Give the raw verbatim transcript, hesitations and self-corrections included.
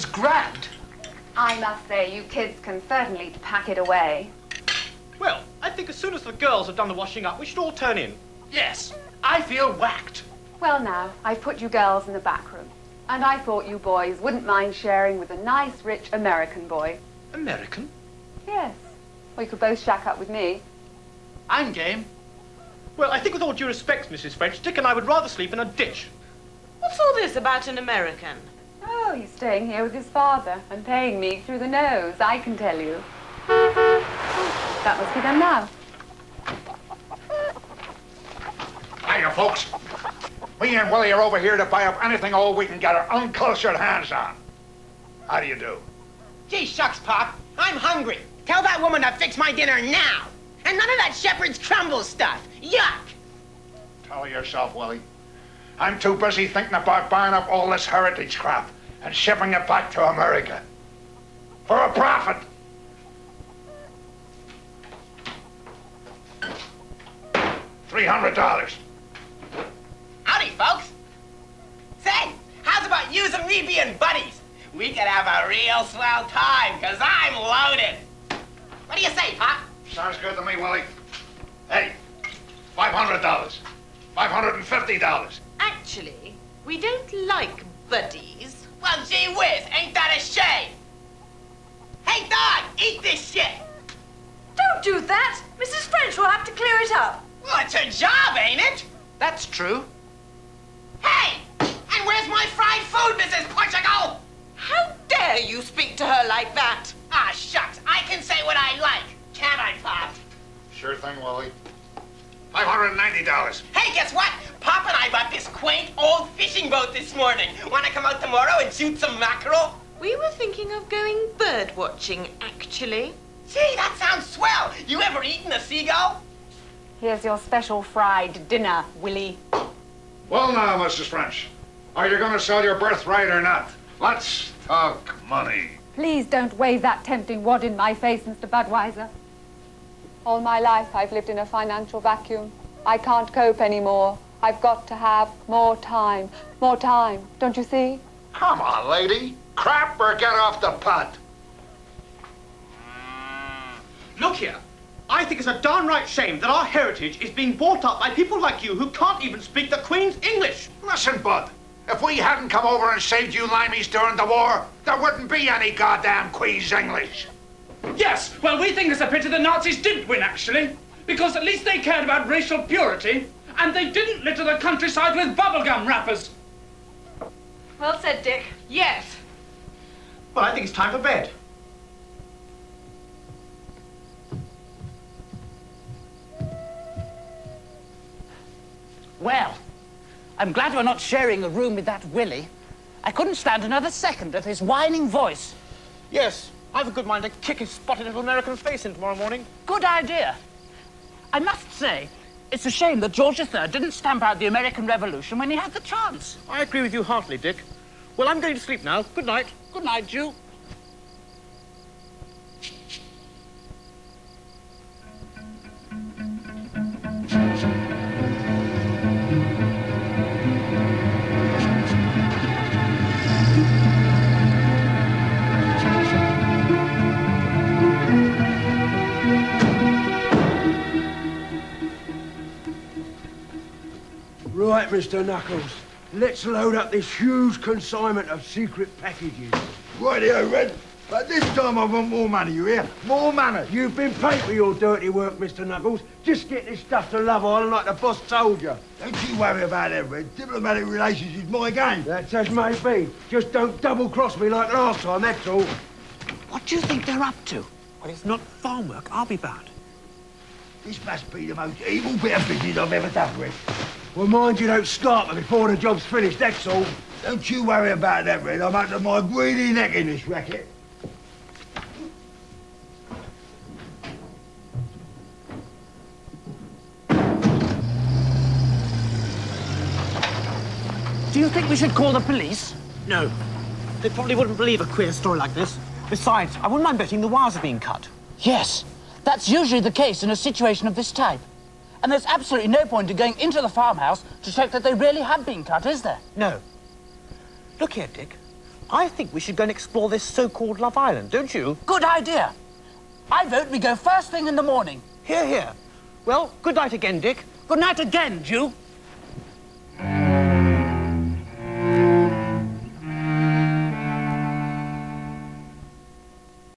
was grand. I must say, you kids can certainly pack it away. Well, I think as soon as the girls have done the washing up, we should all turn in. Yes, I feel whacked. Well now, I've put you girls in the back room. And I thought you boys wouldn't mind sharing with a nice, rich American boy. American? Yes. Well, you could both shack up with me. I'm game. Well, I think with all due respect, Missus French, Dick and I would rather sleep in a ditch. What's all this about an American? Oh, he's staying here with his father and paying me through the nose, I can tell you. That must be them now. Hiya, folks. Me and Willie are over here to buy up anything all we can get our uncultured hands on. How do you do? Gee shucks, Pop. I'm hungry. Tell that woman to fix my dinner now. And none of that shepherd's crumble stuff. Yuck! Tell yourself, Willie. I'm too busy thinking about buying up all this heritage crap and shipping it back to America. For a profit. Three hundred dollars. Howdy, folks. Say, how's about you and me being buddies? We could have a real swell time, because I'm loaded. What do you say, Pop? Sounds good to me, Willie. Hey, five hundred dollars. five hundred fifty dollars. Actually, we don't like buddies. Well, gee whiz, ain't that a shame? Hey, dog, eat this shit. Don't do that. Missus French will have to clear it up. Well, it's her job, ain't it? That's true. Hey, and where's my fried food, Missus Portugal? How dare you speak to her like that? Ah, shucks, I can say what I like. Can't I, Pop? Sure thing, Willie. five hundred ninety dollars. Hey, guess what? Pop and I bought this quaint old fishing boat this morning. Want to come out tomorrow and shoot some mackerel? We were thinking of going bird watching, actually. Gee, that sounds swell. You ever eaten a seagull? Here's your special fried dinner, Willie. Well now, Missus French, are you going to sell your birthright or not? Let's talk money. Please don't wave that tempting wad in my face, Mister Budweiser. All my life I've lived in a financial vacuum. I can't cope anymore. I've got to have more time. More time, don't you see? Come on, lady. Crap or get off the pot. Look here. I think it's a downright shame that our heritage is being bought up by people like you who can't even speak the Queen's English. Listen, Bud. If we hadn't come over and saved you limeys during the war, there wouldn't be any goddamn Queen's English. Yes, well, we think it's a pity the Nazis did win, actually, because at least they cared about racial purity, and they didn't litter the countryside with bubblegum wrappers. Well said, Dick. Yes. Well, I think it's time for bed. Well, I'm glad we're not sharing a room with that Willy. I couldn't stand another second of his whining voice. Yes, I've a good mind to kick his spotted little American face in tomorrow morning. Good idea. I must say, it's a shame that George the Third didn't stamp out the American Revolution when he had the chance. I agree with you heartily, Dick. Well, I'm going to sleep now. Good night. Good night, Jew. Right, Mister Knuckles. Let's load up this huge consignment of secret packages. Rightio, Red. But this time I want more money, you hear? More money. You've been paid for your dirty work, Mister Knuckles. Just get this stuff to Love Island like the boss told you. Don't you worry about that, Red. Diplomatic relations is my game. That's as may be. Just don't double-cross me like last time, that's all. What do you think they're up to? Well, it's not farm work. I'll be bound. This must be the most evil bit of business I've ever done, Red. Well, mind you don't start me before the job's finished, that's all. Don't you worry about that, Red. I'm up to my greedy neck in this racket. Do you think we should call the police? No. They probably wouldn't believe a queer story like this. Besides, I wouldn't mind betting the wires are being cut. Yes. That's usually the case in a situation of this type. And there's absolutely no point in going into the farmhouse to check that they really have been cut, is there? No. Look here, Dick. I think we should go and explore this so-called Love Island, don't you? Good idea. I vote we go first thing in the morning. Here, here. Well, good night again, Dick. Good night again, Jew.